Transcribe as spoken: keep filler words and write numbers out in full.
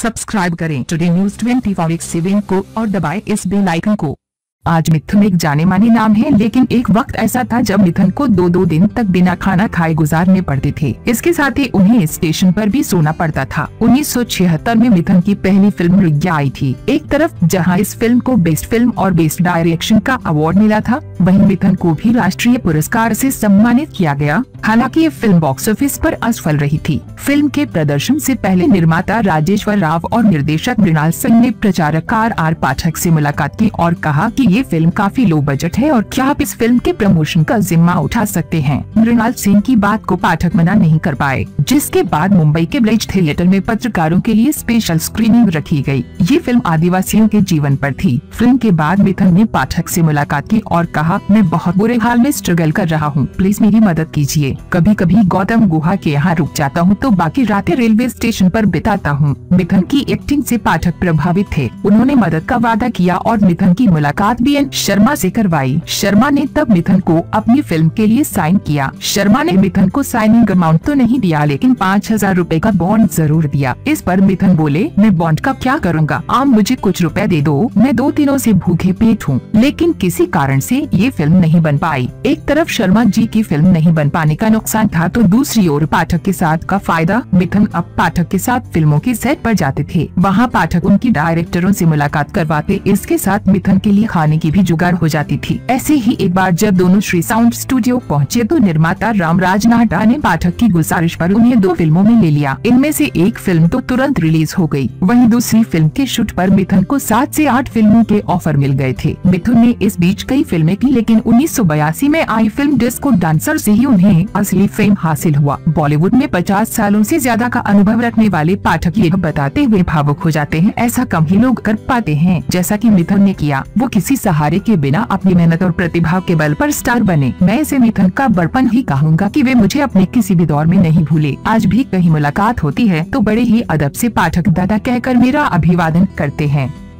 Subscribe करें today news twenty four by seven को और दबाएं इस बेल आइकन को। आज मिथुन एक जाने माने नाम है, लेकिन एक वक्त ऐसा था जब मिथुन को दो दो दिन तक बिना खाना खाए गुजारने पड़ते थे। इसके साथ ही उन्हें स्टेशन पर भी सोना पड़ता था। उन्नीस सौ छिहत्तर में मिथुन की पहली फिल्म रिज्ञा आई थी। एक तरफ जहां इस फिल्म को बेस्ट फिल्म और बेस्ट डायरेक्शन का अवार्ड मिला था, वहीं मिथुन को भी राष्ट्रीय पुरस्कार से सम्मानित किया गया। हालांकि ये फिल्म बॉक्स ऑफिस पर असफल रही थी। फिल्म के प्रदर्शन से पहले निर्माता राजेश्वर राव और निर्देशक मृणाल सिंह ने प्रचारक आर आर पाठक से मुलाकात की और कहा कि ये फिल्म काफी लो बजट है और क्या आप इस फिल्म के प्रमोशन का जिम्मा उठा सकते हैं। मृणाल सिंह की बात को पाठक मना नहीं कर पाए, जिसके बाद मुंबई के ब्लेज थिएटर में पत्रकारों के लिए स्पेशल स्क्रीनिंग रखी गई। ये फिल्म आदिवासियों के जीवन पर थी। फिल्म के बाद मिथुन ने पाठक से मुलाकात की और कहा, मैं बहुत बुरे हाल में स्ट्रगल कर रहा हूँ, प्लीज मेरी मदद कीजिए। कभी कभी गौतम गुहा के यहाँ रुक जाता हूँ तो बाकी रातें रेलवे स्टेशन पर बिताता हूँ। मिथुन की एक्टिंग से पाठक प्रभावित थे। उन्होंने मदद का वादा किया और मिथुन की मुलाकात बी एन शर्मा से करवाई। शर्मा ने तब मिथुन को अपनी फिल्म के लिए साइन किया। शर्मा ने मिथुन को साइनिंग अमाउंट तो नहीं दिया, लेकिन पाँच हजार रूपए का बॉन्ड जरूर दिया। इस पर मिथुन बोले, मैं बॉन्ड का क्या करूँगा, आप मुझे कुछ रुपए दे दो, मैं दो दिनों से भूखे पेट हूँ। लेकिन किसी कारण से ये फिल्म नहीं बन पाई। एक तरफ शर्मा जी की फिल्म नहीं बन पाने का नुकसान था, तो दूसरी ओर पाठक के साथ का फायदा। मिथुन अब पाठक के साथ फिल्मों की सेट पर जाते थे। वहाँ पाठक उनकी डायरेक्टरों से मुलाकात करवाते। इसके साथ मिथुन के लिए खाने की भी जुगाड़ हो जाती थी। ऐसे ही एक बार जब दोनों श्री साउंड स्टूडियो पहुँचे तो निर्माता रामराज नाहटा ने पाठक की गुजारिश पर उन्हें दो फिल्मों में ले लिया। इनमें से एक फिल्म तो तुरंत रिलीज हो गई, वहीं दूसरी फिल्म के शूट पर मिथुन को सात से आठ फिल्मों के ऑफर मिल गए थे। मिथुन ने इस बीच कई फिल्में की, लेकिन उन्नीस सौ बयासी में आई फिल्म डिस्को डांसर से ही उन्हें असली फेम हासिल हुआ। बॉलीवुड में पचास सालों से ज्यादा का अनुभव रखने वाले पाठक ये बताते हुए भावुक हो जाते हैं, ऐसा कम ही लोग कर पाते हैं जैसा कि मिथुन ने किया। वो किसी सहारे के बिना अपनी मेहनत और प्रतिभा के बल पर स्टार बने। मैं इसे मिथुन का बड़पन ही कहूँगा कि वे मुझे अपने किसी भी दौर में नहीं भूले। आज भी कहीं मुलाकात होती है तो बड़े ही अदब से पाठक दादा कहकर मेरा अभिवादन करते हैं।